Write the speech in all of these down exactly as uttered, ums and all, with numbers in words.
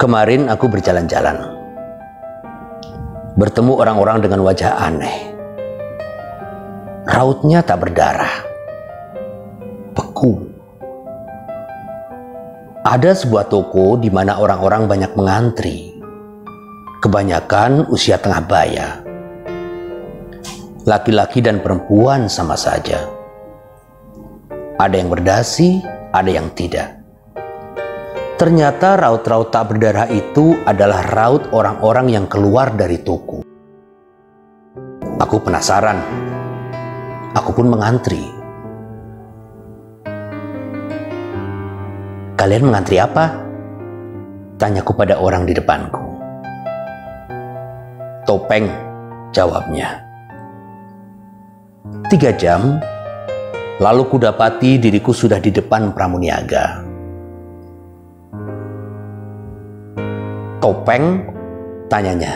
Kemarin aku berjalan-jalan, bertemu orang-orang dengan wajah aneh. Rautnya tak berdarah, beku. Ada sebuah toko di mana orang-orang banyak mengantri. Kebanyakan usia tengah baya. Laki-laki dan perempuan sama saja. Ada yang berdasi, ada yang tidak. Ternyata raut-raut tak berdarah itu adalah raut orang-orang yang keluar dari toko. Aku penasaran. Aku pun mengantri. Kalian mengantri apa? Tanyaku pada orang di depanku. Topeng, jawabnya. Tiga jam, lalu kudapati diriku sudah di depan Pramuniaga. Topeng, tanyanya.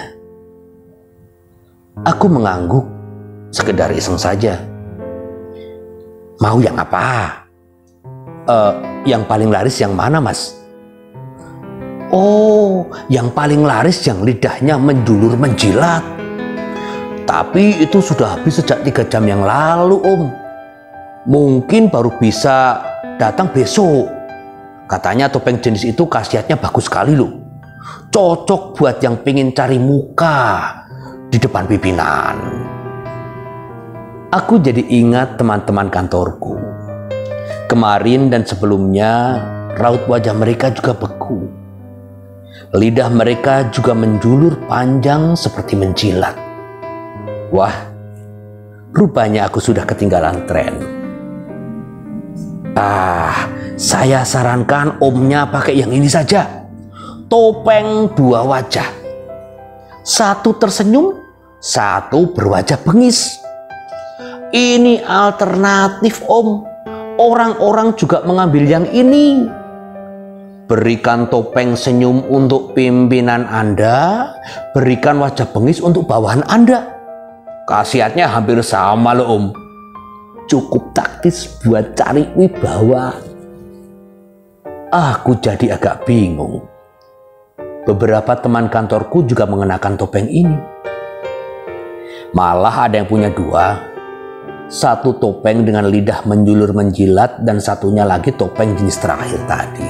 Aku mengangguk, sekedar iseng saja. Mau yang apa? Uh, yang paling laris yang mana, Mas? Oh, yang paling laris yang lidahnya menjulur menjilat. Tapi itu sudah habis sejak tiga jam yang lalu, Om. Mungkin baru bisa datang besok. Katanya topeng jenis itu khasiatnya bagus sekali loh. Cocok buat yang pengen cari muka di depan pimpinan. Aku jadi ingat teman-teman kantorku. Kemarin dan sebelumnya, raut wajah mereka juga beku. Lidah mereka juga menjulur panjang seperti menjilat. Wah, rupanya aku sudah ketinggalan tren. Ah, saya sarankan omnya pakai yang ini saja. Topeng dua wajah. Satu tersenyum, satu berwajah bengis. Ini alternatif, Om. Orang-orang juga mengambil yang ini. Berikan topeng senyum untuk pimpinan Anda, berikan wajah bengis untuk bawahan Anda. Khasiatnya hampir sama loh, Om. Cukup taktis buat cari wibawa. Aku jadi agak bingung. Beberapa teman kantorku juga mengenakan topeng ini. Malah ada yang punya dua. Satu topeng dengan lidah menjulur menjilat dan satunya lagi topeng jenis terakhir tadi.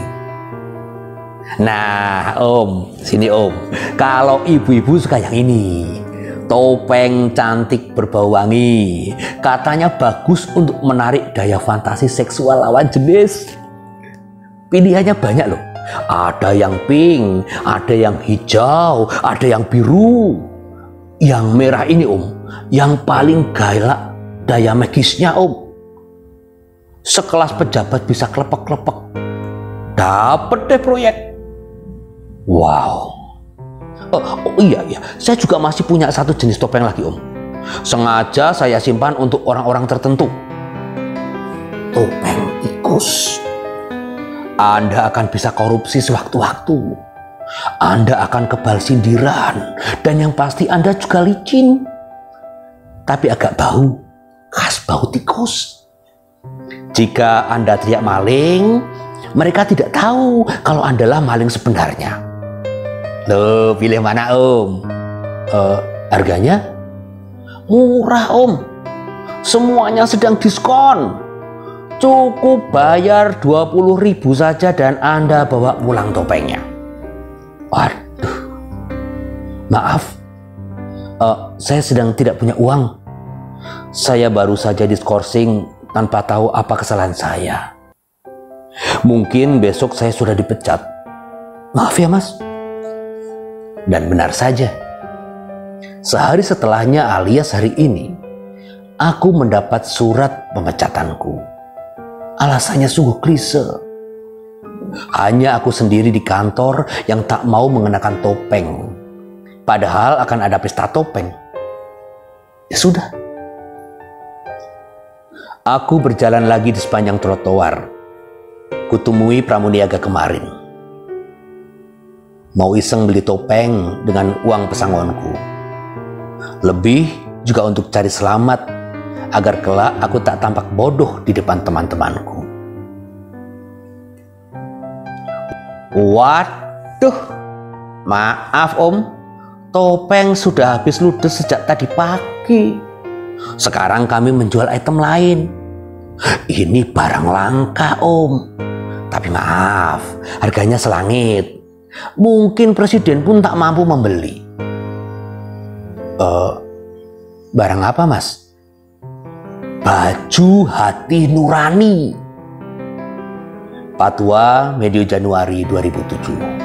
Nah, Om, sini Om. Kalau ibu-ibu suka yang ini. Topeng cantik berbau wangi. Katanya bagus untuk menarik daya fantasi seksual lawan jenis. Pilihannya banyak loh. Ada yang pink, ada yang hijau, ada yang biru. Yang merah ini, Om, yang paling galak daya magisnya, Om. Sekelas pejabat bisa klepek-klepek. Dapat deh proyek. Wow. Oh, oh iya, iya. Saya juga masih punya satu jenis topeng lagi, Om. Sengaja saya simpan untuk orang-orang tertentu. Topeng tikus. Anda akan bisa korupsi sewaktu-waktu. Anda akan kebal sindiran. Dan yang pasti Anda juga licin. Tapi agak bau. Khas bau tikus. Jika Anda teriak maling, mereka tidak tahu kalau Anda lah maling sebenarnya. Loh, pilih mana, Om? Uh, harganya? Murah, Om. Semuanya sedang diskon. Cukup bayar dua puluh ribu saja dan Anda bawa pulang topengnya. Waduh. Maaf. Uh, saya sedang tidak punya uang. Saya baru saja diskorsing tanpa tahu apa kesalahan saya. Mungkin besok saya sudah dipecat. Maaf ya, Mas. Dan benar saja. Sehari setelahnya alias hari ini, aku mendapat surat pemecatanku. Alasannya sungguh klise. Hanya aku sendiri di kantor yang tak mau mengenakan topeng. Padahal akan ada pesta topeng. Ya sudah. Aku berjalan lagi di sepanjang trotoar. Kutemui Pramuniaga kemarin. Mau iseng beli topeng dengan uang pesangonku. Lebih juga untuk cari selamat agar kelak aku tak tampak bodoh di depan teman-temanku. Waduh, Maaf Om, topeng sudah habis ludes sejak tadi pagi. Sekarang kami menjual item lain. Ini barang langka Om. Tapi maaf, harganya selangit. Mungkin presiden pun tak mampu membeli. Uh, barang apa Mas? Baju hati nurani. Patwa medio Januari dua ribu tujuh.